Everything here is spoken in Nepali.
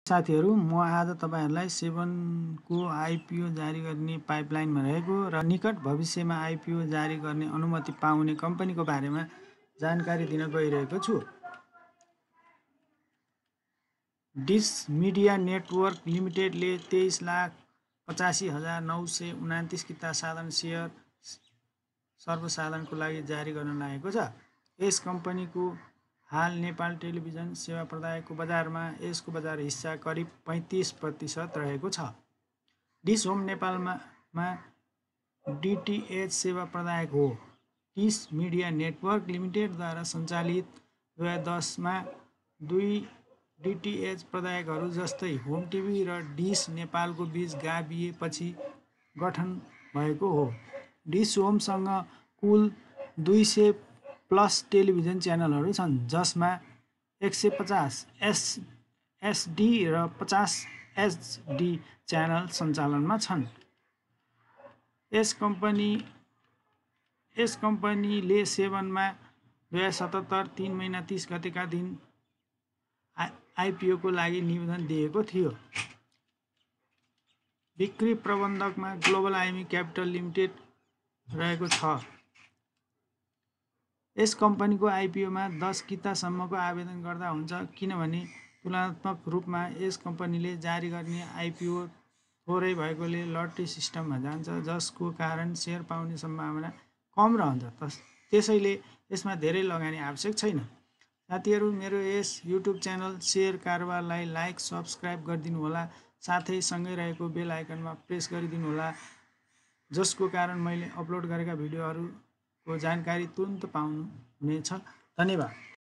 साथीहरू, म आज तपाईहरुलाई सेभनको आइपिओ जारी गर्ने पाइपलाइनमा रहेको र निकट भविष्यमा आइपिओ जारी गर्ने अनुमति पाउने कम्पनीको बारेमा जानकारी दिन गइरहेको छु। डिश मिडिया नेटवर्क लिमिटेडले 23,85,929 किता साधारण सेयर सर्वसाधारणको लागि जारी गर्न लागेको छ। यस कम्पनीको हाल नेपाल टेलिभिजन सेवा प्रदायकको बजारमा यसको बजार हिस्सा करिब 35% रहेको छ। डिश होम नेपालमा डिटिएच सेवा प्रदायक हो। डिश मिडिया नेटवर्क लिमिटेडद्वारा सञ्चालित 2010 मा दुई डिटिएच प्रदायकहरू जस्तै होम टिभी र डिश नेपालको बीच गाभिएपछि गठन भएको हो। डिश होमसँग कुल 200+ टेलिभिजन च्यानलहरू छन्, जसमा 150 एसडी र 50 एचडी च्यानल सञ्चालनमा छन्। यस कम्पनीले सेभनमा 2077 3 महिना 30 गतेका दिन आइपिओको लागि निवेदन दिएको थियो। बिक्री प्रबन्धकमा ग्लोबल आइमी क्यापिटल लिमिटेड रहेको छ। यस कम्पनीको आइपिओमा 10 कितासम्मको आवेदन गर्दा हुन्छ, किनभने तुलनात्मक रूपमा यस कम्पनीले जारी गर्ने आइपिओ थोरै भएकोले लटरी सिस्टममा जान्छ, जसको कारण सेयर पाउने सम्भावना कम रहन्छ। त्यसैले यसमा धेरै लगानी आवश्यक छैन। साथीहरू, मेरो यस युट्युब च्यानल सेयर कारोबारलाई लाइक, सब्स्क्राइब गरिदिनुहोला, साथै सँगै रहेको बेल आइकनमा प्रेस गरिदिनुहोला, जसको कारण मैले अपलोड गरेका भिडियोहरूको जानकारी तुरुन्त पाउनुहुनेछ। धन्यवाद।